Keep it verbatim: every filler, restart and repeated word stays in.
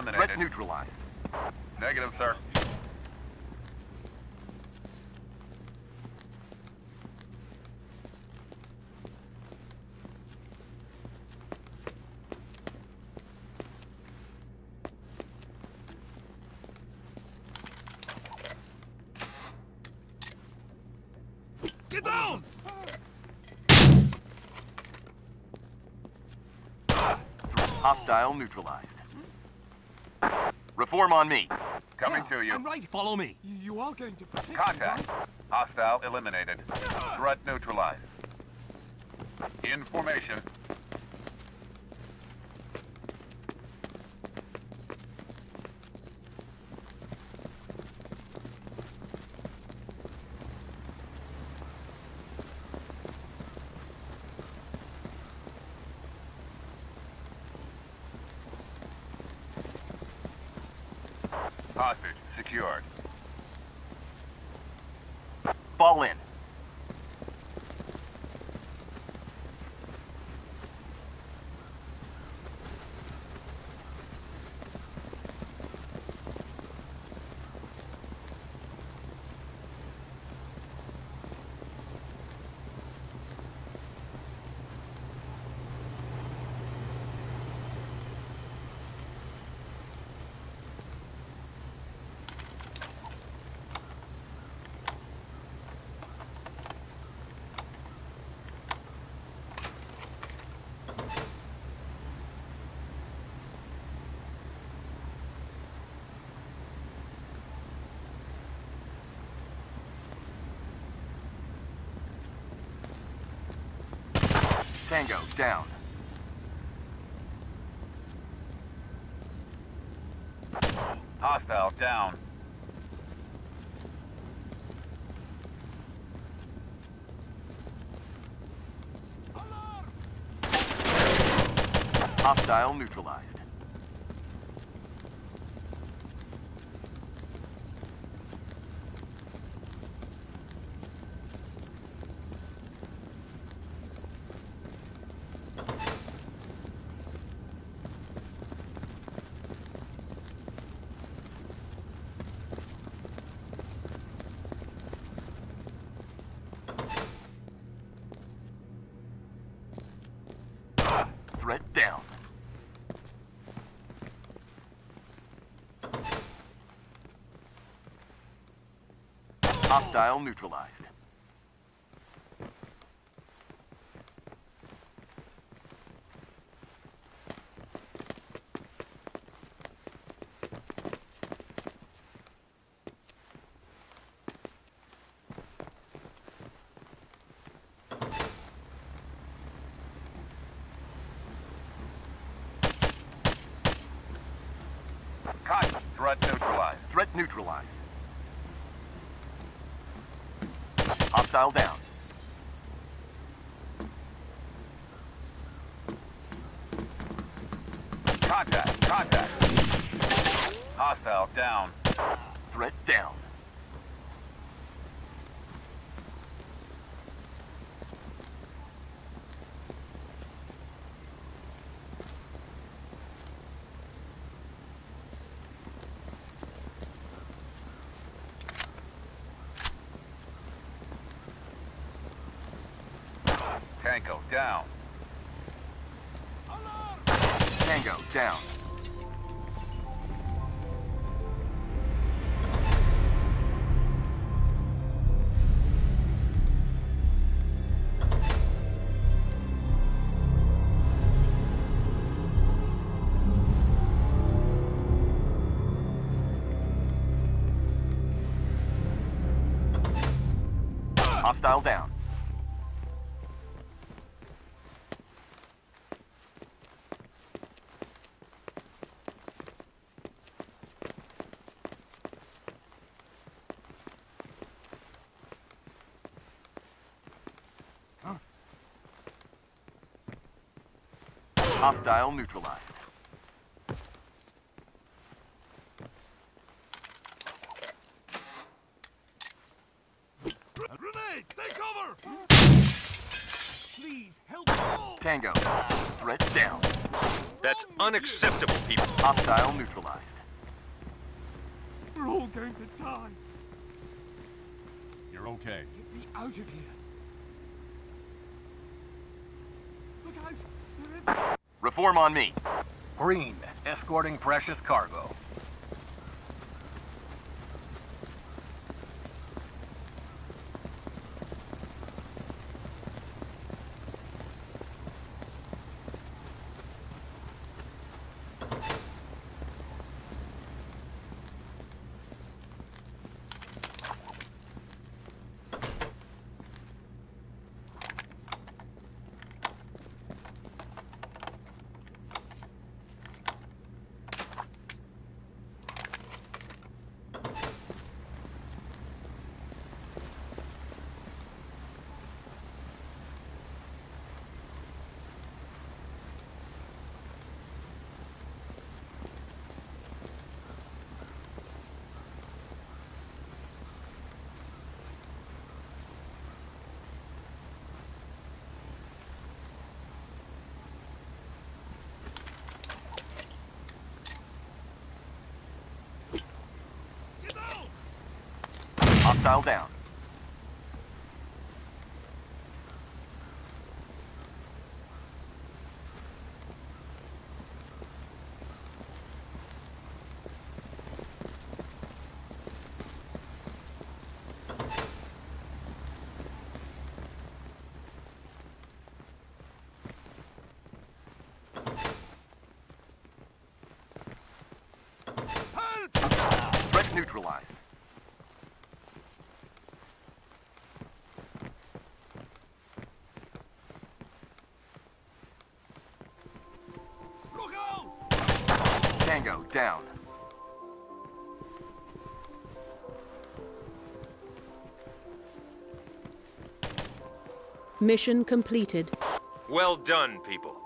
eliminated. Threat neutralized. Negative, sir. Get down! Hostile neutralized. Reform on me. Coming Yeah, to you. I'm right. Follow me. You are going to protect Contact. me, right? Hostile eliminated. Threat neutralized. In formation. Hostage secured. Fall in. Tango down. Hostile down. Hostile neutralized. Threat down. Hostile neutralized. Contact. Threat neutralized. Threat neutralized. Hostile down. Contact. Contact. Hostile down. Threat down. Tango down. Tango down. Hostile down. Hostile neutralized. Grenade! Take cover! Please help me. Tango. Threat down. That's unacceptable, people. Hostile neutralized. We're all going to die. You're okay. Get me out of here. Look out. Reform on me. Green, escorting precious cargo. Hostile down. Threat neutralized. Look out. Tango down. Mission completed. Well done, people.